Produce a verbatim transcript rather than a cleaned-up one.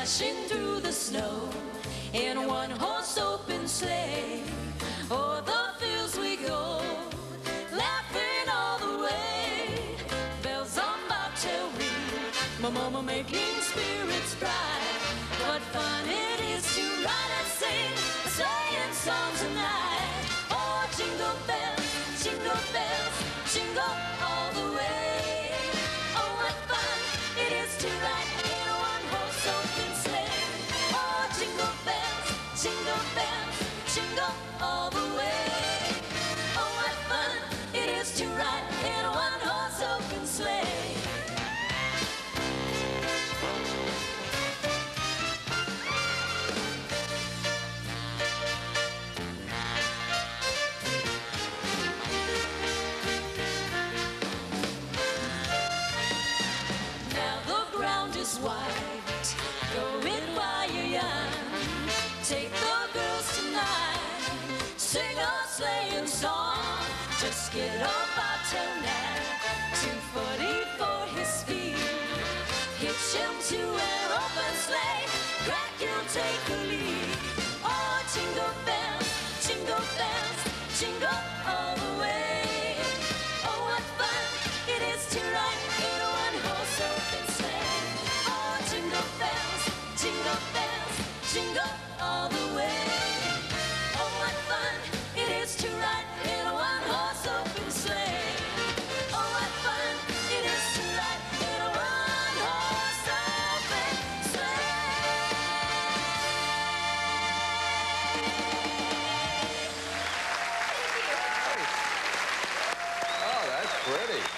dashing through the snow in a one-horse open sleigh. O'er the fields we go, laughing all the way. Bells on bobtail ring, my mama making spirits bright. What fun it is to ride and sing a sleighing song tonight. Oh, jingle bells, jingle bells, jingle all the way. Oh, what fun it is to ride in a one-horse open sleigh. Oh, jingle bells, jingle bells, jingle all the way. Oh, what fun it is to ride in a one-horse open sleigh. White, going while you're young. Take the girls tonight, sing a sleighing song. Just get off our tail now, two forty for his speed. Hitch him to an open sleigh, crack, you'll take the lead. Oh, jingle bells, jingle bells, jingle all the way. Oh, what fun it is to ride in a one-horse open sleigh. Jingle bells, jingle bells, jingle all the way. Oh, what fun it is to ride in a one-horse open sleigh. Oh, what fun it is to ride in a one-horse open sleigh. Oh, that's pretty.